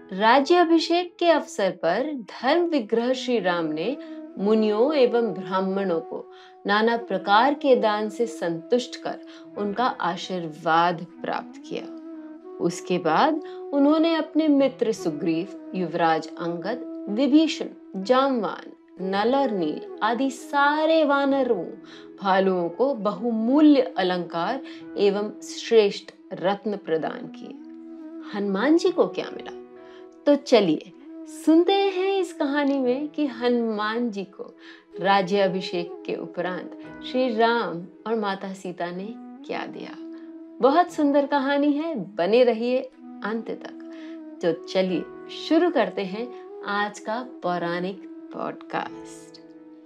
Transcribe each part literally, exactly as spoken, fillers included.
राज्याभिषेक के अवसर पर धर्म विग्रह श्री राम ने मुनियों एवं ब्राह्मणों को नाना प्रकार के दान से संतुष्ट कर उनका आशीर्वाद प्राप्त किया। उसके बाद उन्होंने अपने मित्र सुग्रीव, युवराज अंगद, विभीषण, जामवान, नल और नील आदि सारे वानरों, भालुओं को बहुमूल्य अलंकार एवं श्रेष्ठ रत्न प्रदान किए। हनुमान जी को क्या मिला? तो चलिए सुनते हैं इस कहानी में कि हनुमान जी को राज्याभिषेक के उपरांत श्री राम और माता सीता ने क्या दिया। बहुत सुंदर कहानी है, बने रहिए अंत तक। तो चलिए शुरू करते हैं आज का पौराणिक पॉडकास्ट।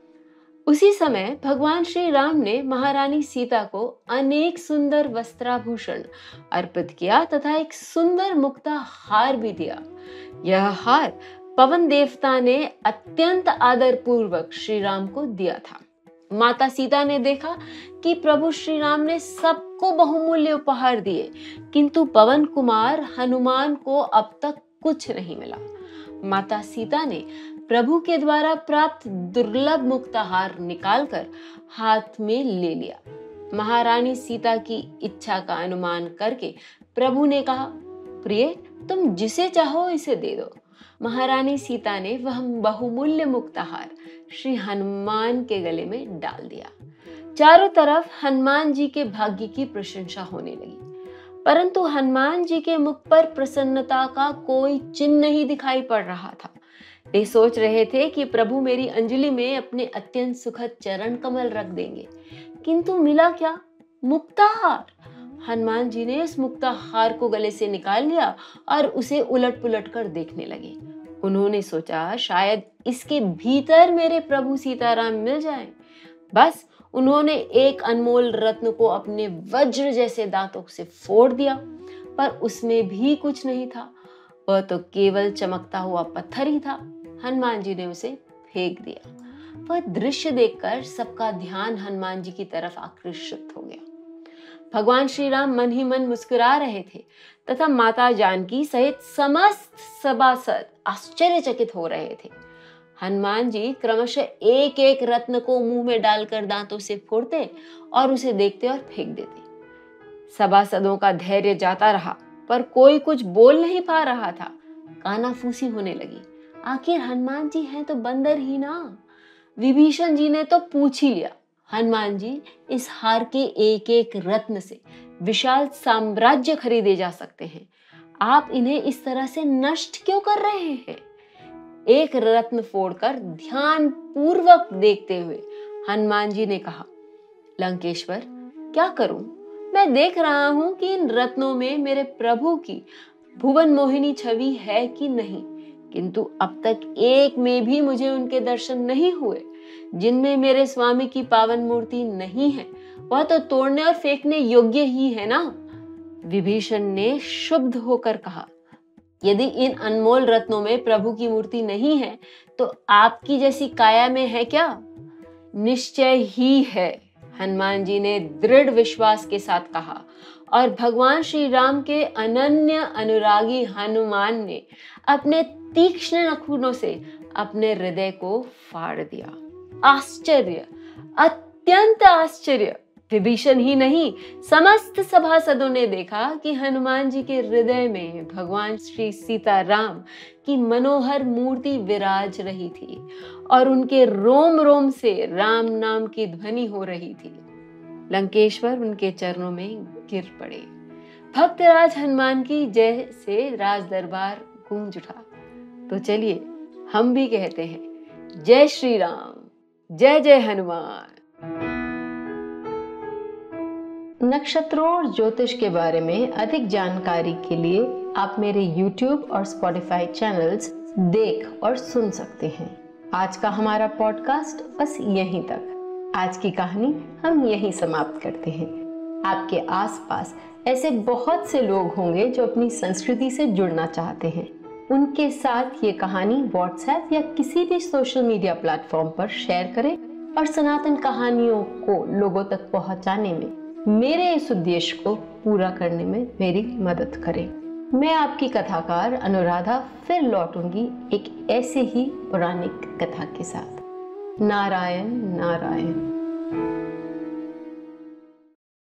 उसी समय भगवान श्री राम ने महारानी सीता को अनेक सुंदर वस्त्राभूषण अर्पित किया तथा एक सुंदर मुक्ता हार भी दिया। यह हार पवन देवता ने अत्यंत आदर पूर्वक श्री राम को दिया था। माता सीता ने देखा कि प्रभु श्री राम ने सबको बहुमूल्य उपहार दिए, किंतु पवन कुमार हनुमान को अब तक कुछ नहीं मिला। माता सीता ने प्रभु के द्वारा प्राप्त दुर्लभ मुक्ताहार निकालकर हाथ में ले लिया। महारानी सीता की इच्छा का अनुमान करके प्रभु ने कहा, प्रिय, तुम जिसे चाहो इसे दे दो। महारानी सीता ने वह बहुमूल्य मुक्ताहार श्री हनुमान के गले में डाल दिया। चारों तरफ हनुमान जी के भाग्य की प्रशंसा होने लगी, परंतु हनुमान जी के मुख पर प्रसन्नता का कोई चिन्ह नहीं दिखाई पड़ रहा था। वे सोच रहे थे कि प्रभु मेरी अंजलि में अपने अत्यंत सुखद चरण कमल रख देंगे, किंतु मिला क्या? मुक्ताहार। हनुमान जी ने उस मुक्ताहार को गले से निकाल लिया और उसे उलट पुलट कर देखने लगे। उन्होंने सोचा शायद इसके भीतर मेरे प्रभु सीताराम मिल जाएं। बस उन्होंने एक अनमोल रत्न को अपने वज्र जैसे दांतों से फोड़ दिया, पर उसमें भी कुछ नहीं था। वह तो केवल चमकता हुआ पत्थर ही था। हनुमान जी ने उसे फेंक दिया। वह दृश्य देखकर सबका ध्यान हनुमान जी की तरफ आकर्षित हो गया। भगवान श्री राम मन ही मन मुस्कुरा रहे थे तथा माता जानकी सहित समस्त सभासद आश्चर्यचकित हो रहे थे। हनुमान जी क्रमशः एक एक रत्न को मुंह में डालकर दांतों से फोड़ते और उसे देखते और फेंक देते। सभासदों का धैर्य जाता रहा, पर कोई कुछ बोल नहीं पा रहा था। कानाफूसी होने लगी। आखिर हनुमान जी हैं तो बंदर ही ना। विभीषण जी ने तो पूछ ही लिया, हनुमान जी, इस हार के एक एक रत्न से विशाल साम्राज्य खरीदे जा सकते हैं। आप इन्हें इस तरह से नष्ट क्यों कर रहे हैं? एक रत्न फोड़कर ध्यान पूर्वक देखते हुए हनुमान जी ने कहा, लंकेश्वर, क्या करूं? मैं देख रहा हूं कि इन रत्नों में मेरे प्रभु की भुवन मोहिनी छवि है कि नहीं, किंतु अब तक एक में भी मुझे उनके दर्शन नहीं हुए। जिनमें मेरे स्वामी की पावन मूर्ति नहीं है, वह तो तोड़ने और फेंकने योग्य ही है ना। विभीषण ने क्षुब्ध होकर कहा, यदि इन अनमोल रत्नों में प्रभु की मूर्ति नहीं है, तो आपकी जैसी काया में है क्या? निश्चय ही है, हनुमान जी ने दृढ़ विश्वास के साथ कहा। और भगवान श्री राम के अनन्य अनुरागी हनुमान ने अपने तीक्ष्ण नाखूनों से अपने हृदय को फाड़ दिया। आश्चर्य, अत्यंत आश्चर्य। विभीषण ही नहीं, समस्त सभासदों ने देखा कि हनुमान जी के हृदय में भगवान श्री सीताराम की मनोहर मूर्ति विराज रही थी और उनके रोम रोम से राम नाम की ध्वनि हो रही थी। लंकेश्वर उनके चरणों में गिर पड़े। भक्तराज हनुमान की जय से राज दरबार गूंज उठा। तो चलिए हम भी कहते हैं, जय श्री राम, जय जय हनुमान। नक्षत्रों और ज्योतिष के बारे में अधिक जानकारी के लिए आप मेरे YouTube और Spotify चैनल्स देख और सुन सकते हैं। आज का हमारा पॉडकास्ट बस यहीं तक। आज की कहानी हम यहीं समाप्त करते हैं। आपके आसपास ऐसे बहुत से लोग होंगे जो अपनी संस्कृति से जुड़ना चाहते हैं। उनके साथ ये कहानी व्हाट्सएप या किसी भी सोशल मीडिया प्लेटफॉर्म पर शेयर करें और सनातन कहानियों को लोगों तक पहुंचाने में, मेरे इस उद्देश्य को पूरा करने में मेरी मदद करें। मैं आपकी कथाकार अनुराधा फिर लौटूंगी एक ऐसे ही पौराणिक कथा के साथ। नारायण नारायण।